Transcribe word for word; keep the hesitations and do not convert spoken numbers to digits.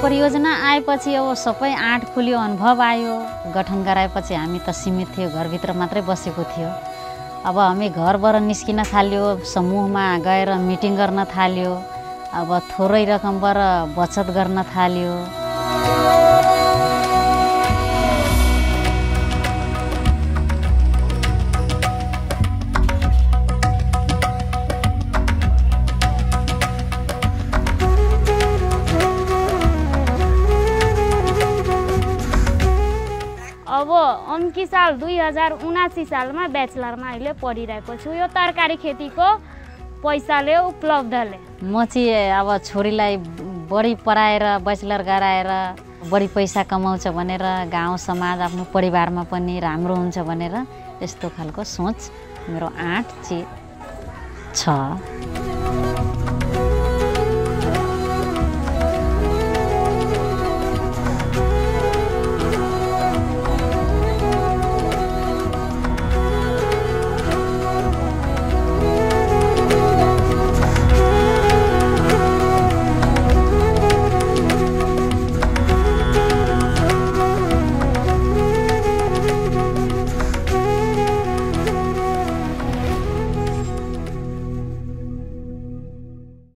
परियोजना आएपछि अब सबै आँट खुल्यो, अनुभव आयो। गठन गराएपछि हामी त सीमित थियो, घरभित्र मात्रै बसेको थियो। अब हामी घरबाट निस्किन थाल्यो, समूहमा गएर मिटिङ गर्न थाल्यो। अब थोरै रकमबाट बचत गर्न थाल्यो। अब अम्की साल दुई हजार उनासी सालमा ब्याचलरमा अहिले पढिरहेको छु। यो तरकारी खेतीको पैसाले उपलब्धले म चाहिँ अब छोरीलाई बढी पढाएर ब्याचलर गराएर बढी पैसा कमाउँछ भनेर गाउँ समाज आफ्नो परिवारमा पनि राम्रो हुन्छ भनेर यस्तो खालको सोच मेरो आँट चाहिँ छ।